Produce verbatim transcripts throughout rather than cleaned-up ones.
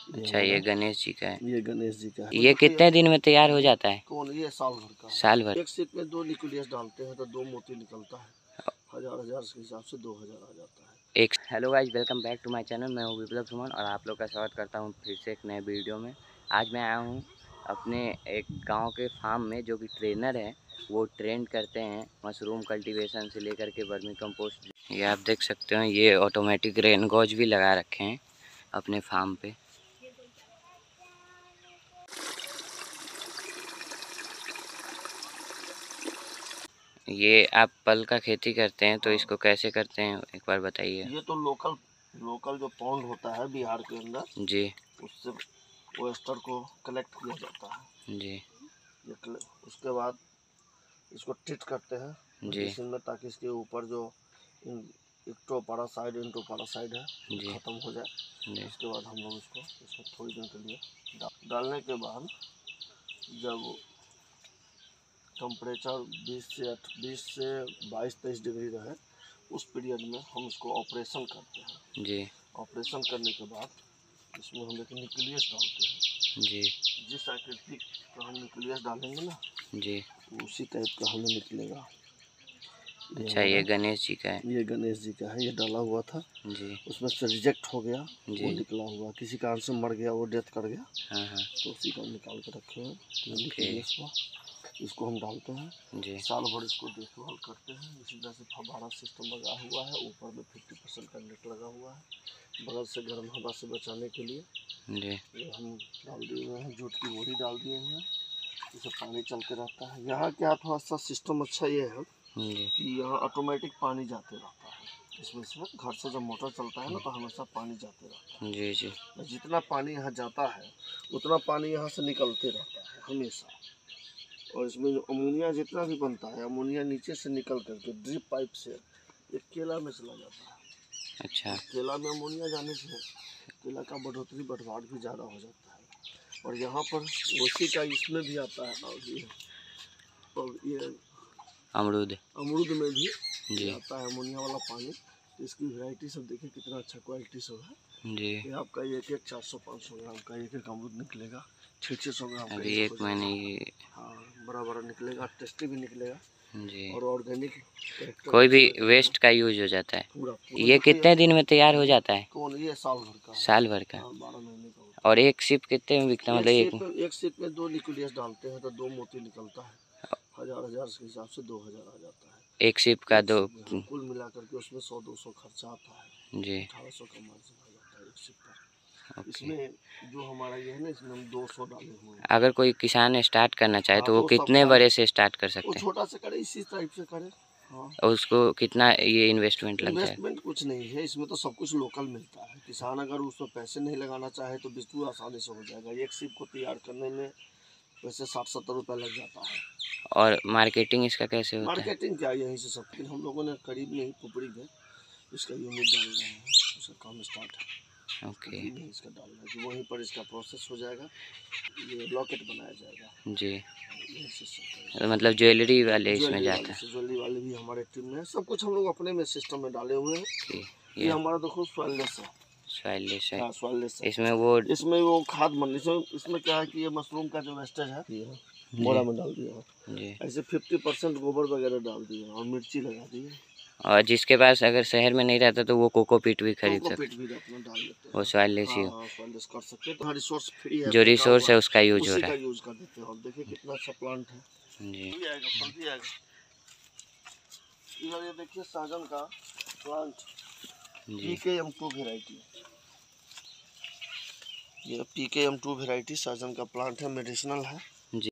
अच्छा, ये गणेश जी का है। ये गणेश जी का है। ये कितने दिन में तैयार हो जाता है? कौन? ये साल भर का। साल भर। एक सीट में दो न्यूक्लियस डालते हैं तो दो मोती निकलता है। हजार हजार के हिसाब से दो हजार आ जाता है एक। Hello guys, welcome back to my channel. मैं हूँ विप्लव सुमन और आप लोग का स्वागत करता हूँ फिर से एक नए वीडियो में। आज मैं आया हूँ अपने एक गांव के फार्म में, जो कि ट्रेनर है, वो ट्रेन करते हैं मशरूम कल्टीवेशन से लेकर के वर्मी कंपोस्ट। ये आप देख सकते हो, ये ऑटोमेटिक रेन गॉज भी लगा रखे हैं अपने फार्म पे। ये आप पल का खेती करते हैं तो इसको कैसे करते हैं एक बार बताइए। ये तो लोकल लोकल जो पॉन्ड होता है बिहार के अंदर जी, उससे ओएस्टर को कलेक्ट किया जाता है जी, ये उसके बाद इसको ट्रीट करते हैं मेडिसिन में, ताकि इसके ऊपर जो एक्टो पैरासाइड इंटो पैरासाइड है ख़त्म हो जाए। उसके बाद हम लोग इसको इसको थोड़ी दिन के लिए डा, डालने के बाद जब टेम्परेचर बीस से बीस से बाईस तेईस डिग्री रहे, उस पीरियड में हम इसको ऑपरेशन करते हैं। जी। ऑपरेशन करने के बाद इसमें हम एक न्यूक्लियस डालते हैं। जी। जिस आकृति का हम न्यूक्लियस डालेंगे ना, जी, उसी टाइप का हमें निकलेगा। अच्छा, ये गणेश जी का है। ये गणेश जी का है। ये डाला हुआ था जी, उसमें से रिजेक्ट हो गया जी, वो निकला हुआ, किसी कारण से मर गया, वो डेथ कर गया। हाँ हाँ। तो उसी को निकाल के रखे हैं न्यूक्लियस को। इसको हम डालते हैं जी, साल भर इसको देखभाल करते हैं। इसी तरह से फव्वारा सिस्टम लगा हुआ है, ऊपर में फिफ्टी परसेंट का नेट लगा हुआ है बगल से गर्म हवा से बचाने के लिए जी। ये हम डाल दिए हुए हैं, जूट की बोरी डाल दिए हुए हैं, इसे पानी चलते रहता है। यहाँ क्या थोड़ा सा सिस्टम अच्छा ये है कि यहाँ ऑटोमेटिक पानी जाते रहता है। इसमें से घर से जब मोटर चलता है ना, तो हमेशा पानी जाते रहता है जी जी। जितना पानी यहाँ जाता है उतना पानी यहाँ से निकलते रहता है हमेशा। और इसमें जो अमोनिया जितना भी बनता है, अमोनिया नीचे से निकल करके ड्रिप पाइप से एक केला में चला जाता है। अच्छा। केला में अमोनिया जाने से केला का बढ़ोतरी बढ़वाट भी ज़्यादा हो जाता है। और यहाँ पर उसी का इसमें भी आता है, और ये और ये अमरूद अमरूद में भी जी आता है अमोनिया वाला पानी। इसकी वैरायटी सब देखिए कितना अच्छा क्वालिटी सब है जी। ये आपका एक एक चार सौ पाँच सौ ग्राम का एक एक अमरूद निकलेगा, छः छः सौ ग्राम अभी एक महीने ये हाँ बड़ा बड़ा निकलेगा, टेस्टी भी निकलेगा जी। और ऑर्गेनिक कोई भी वेस्ट का यूज हो जाता है। पूरा, पूरा ये कितने दिन में तैयार हो जाता है? कौन? ये साल भर का। साल भर का बारह महीने का। और एक सिप कितने में बिकता है? मतलब एक एक सिप में दो न्यूक्लियस डालते हैं तो दो मोती निकलता है। हजार हजार के हिसाब से दो हजार आ जाता है एक सिप का। दो कुल मिलाकर के उसमें सौ दो सौ खर्चा आता है जी। अठारह सौ का मार्जिन आ जाता है एक सिप का। इसमें जो हमारा ये है ना, इसमें हम दो सौ डाले हुए हैं। अगर कोई किसान स्टार्ट करना चाहे तो वो कितने बड़े से स्टार्ट कर सकते हैं? छोटा से करे, इसी टाइप से करे। हाँ। और उसको कितना ये इन्वेस्टमेंट लग जाए? इन्वेस्टमेंट कुछ नहीं है इसमें, तो सब कुछ लोकल मिलता है। किसान अगर उसमें पैसे नहीं लगाना चाहे तो बिल्कुल आसानी से हो जाएगा। एक सिप को तैयार करने में वैसे साठ सत्तर रुपये लग जाता है। और मार्केटिंग इसका कैसे होता है? मार्केटिंग क्या, यहीं से सब। फिर हम लोगों ने करीब में ही पुपड़ी में इसका यूनिट डाल रहे हैं, उसका काम स्टार्ट है। ओके। नहीं इसका डाल रहे हैं, वहीं पर इसका प्रोसेस हो जाएगा, ये लॉकेट बनाया जाएगा जी। तो मतलब ज्वेलरी वाले इसमें जाता है? ज्वेलरी वाले भी हमारे टीम में, सब कुछ हम लोग अपने में सिस्टम में डाले हुए हैं। ये हमारा देखो सॉइललेस है। सॉइललेस है। हाँ सॉइललेस है। इसमें वो इसमें वो खाद बन, इसमें इसमें क्या है कि ये मशरूम का जो वेस्टेज है ये मोड़ा में डाल दिया जी। ऐसे फिफ्टी परसेंट गोबर वगैरह डाल दिए और मिर्ची लगा दी है। और जिसके पास अगर शहर में नहीं रहता तो वो कोकोपीट भी खरीद सकते हैं, वो सॉइललेस ही कर सकते हैं। रिसोर्स फ्री है, जो रिसोर्स है उसका यूज हो रहा है। यूज कर देते हैं। और देखिए कितना अच्छा प्लांट है जी। फल भी आएगा। ये देखिए सहजन का plant P K M two variety, ये P K M two variety सहजन का प्लांट है, मेडिसिनल है जी।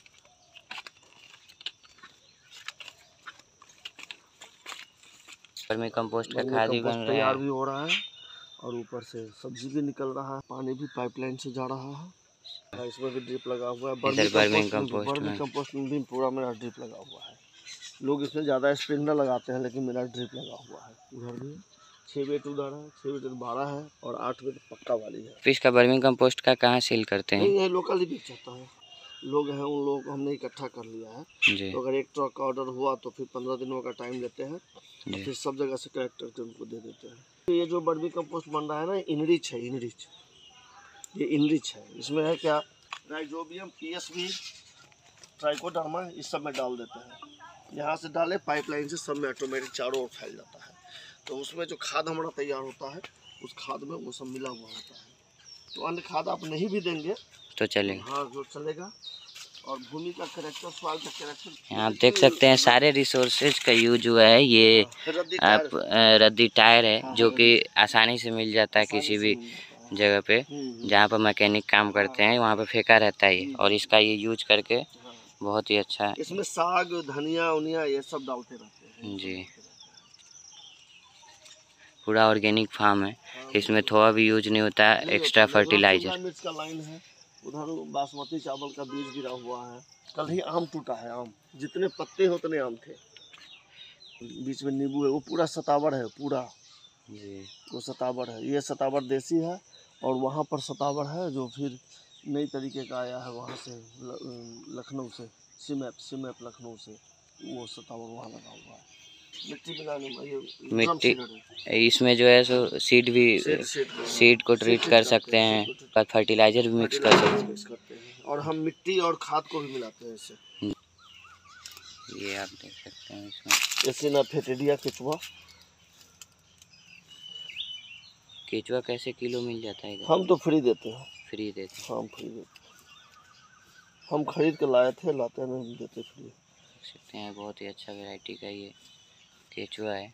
वर्मी कंपोस्ट का खाद भी बन रहा है, तैयार भी हो रहा है, और ऊपर से सब्जी भी निकल रहा है, पानी भी पाइपलाइन से जा रहा है। इसमें भी ड्रिप लगा हुआ है। वर्मी कंपोस्ट वर्मी कंपोस्ट में भी पूरा मेरा ड्रिप लगा हुआ है। लोग इसमें ज़्यादा स्प्रिंकलर लगाते हैं, लेकिन मेरा ड्रिप लगा हुआ है। उधर भी छः बेट उधर है, छः बेट बारह है, और आठ बेट पक्का वाली है। तो इसका वर्मी कंपोस्ट का कहाँ सेल करते हैं? नहीं, ये लोकल ही बिक जाता है। लोग हैं, उन लोग हमने इकट्ठा कर लिया है जी। तो अगर एक ट्रक का ऑर्डर हुआ तो फिर पंद्रह दिनों का टाइम लेते हैं, और फिर सब जगह से कलेक्ट करके उनको दे देते हैं। तो ये जो वर्मी कंपोस्ट बन रहा है ना, इनरिच है, इनरिच ये इनरिच है, इसमें है क्या, राइजोबियम, पीएसबी, ट्राइकोडर्मा, इस सब में डाल देते हैं। यहाँ से डाले पाइपलाइन से सब में ऑटोमेटिक चारों ओर फैल जाता है। तो उसमें जो खाद हमारा तैयार होता है उस खाद में वो सब मिला हुआ होता है। तो अन्य खाद आप नहीं भी देंगे तो चलेगा। हाँ, जो चलेगा। और भूमि का कैरेक्टर, सॉइल का कैरेक्टर, आप देख सकते हैं सारे रिसोर्सेज का यूज हुआ है। ये आप रद्दी टायर है जो कि आसानी से मिल जाता है किसी भी जगह पे जहाँ पर मैकेनिक काम करते हैं, वहाँ पे फेंका रहता है। और इसका ये यूज करके बहुत ही अच्छा है। इसमें साग, धनिया उनिया ये सब डालते रहते हैं जी। पूरा ऑर्गेनिक फार्म है, इसमें थोड़ा भी यूज नहीं होता है एक्स्ट्रा फर्टिलाइजर। मिर्च का लाइन है, उधर बासमती चावल का बीज गिरा हुआ है। कल ही आम टूटा है, आम जितने पत्ते हैं उतने आम थे। बीच में नींबू है, वो पूरा सतावर है पूरा जी, वो सतावर है। ये सतावर देसी है और वहाँ पर सतावर है जो फिर नई तरीके का आया है वहाँ से, लखनऊ से, सीमैप सीमैप लखनऊ से, वो सतावर वहाँ लगा हुआ है। मिट्टी मिलाने में ये मिट्टी इसमें जो है सो सीड भी सीड, सीड, सीड को ट्रीट कर सकते हैं, पर फर्टिलाइजर भी मिक्स कर सकते हैं। और हम मिट्टी और खाद को भी मिलाते हैं इससे। ये आप देख सकते हैं इसमें एसिनाफेटिडिया केचुआ। केचुआ कैसे किलो मिल जाता है? हम तो फ्री देते हैं। फ्री देते हैं? हम फ्री देते हैं। हम खरीद के लाए थे, लाते हैं, हम देते फ्री। देख सकते हैं बहुत ही अच्छा वैरायटी का ये केचुआ है।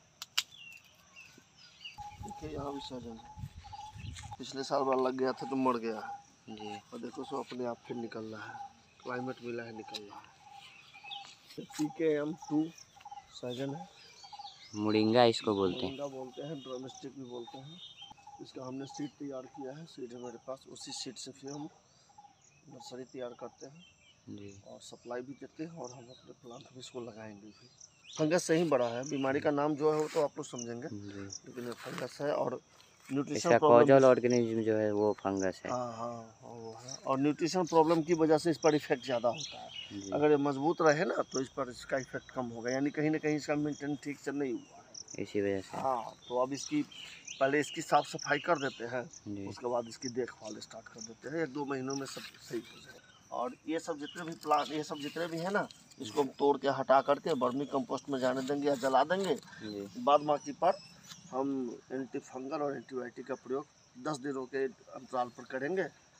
देखिए यहाँ भी सहजन है, पिछले साल बार लग गया था तो मर गया है जी। और देखो सो अपने आप फिर निकल रहा है, क्लाइमेट मिला है, निकल रहा है। पी के एम टू सहजन है, मुरिंगा इसको बोलते हैं। मुरिंगा बोलते हैं, ड्रमस्टिक भी बोलते हैं। इसका हमने सीड तैयार किया है, सीड है मेरे पास, उसी सीड से फिर हम नर्सरी तैयार करते हैं जी, और सप्लाई भी देते हैं। और हम अपने प्लांट में इसको लगाएंगे भी। फंगस से ही बड़ा है, बीमारी का नाम जो है वो तो आप लोग समझेंगे, लेकिन ये फंगस है। और न्यूट्रिशन कॉजल ऑर्गेनिज्म जो है वो फंगस है। हाँ हाँ वो है। और न्यूट्रिशन प्रॉब्लम की वजह से इस पर इफेक्ट ज़्यादा होता है। अगर ये मजबूत रहे ना तो इस पर इसका इफेक्ट कम होगा, यानी कहीं ना कहीं इसका मेंटेन ठीक से नहीं हुआ है, इसी वजह से। हाँ, तो अब इसकी पहले इसकी साफ सफाई कर देते हैं, उसके बाद इसकी देखभाल स्टार्ट कर देते हैं। एक दो महीनों में सब सही हो जाए। और ये सब जितने भी प्लांट, ये सब जितने भी है ना, इसको हम तोड़ के हटा करके वर्मी कंपोस्ट में जाने देंगे या जला देंगे। बाद बाकी पर हम एंटी फंगल और एंटीबायोटिक का प्रयोग दस दिनों के अंतराल पर करेंगे।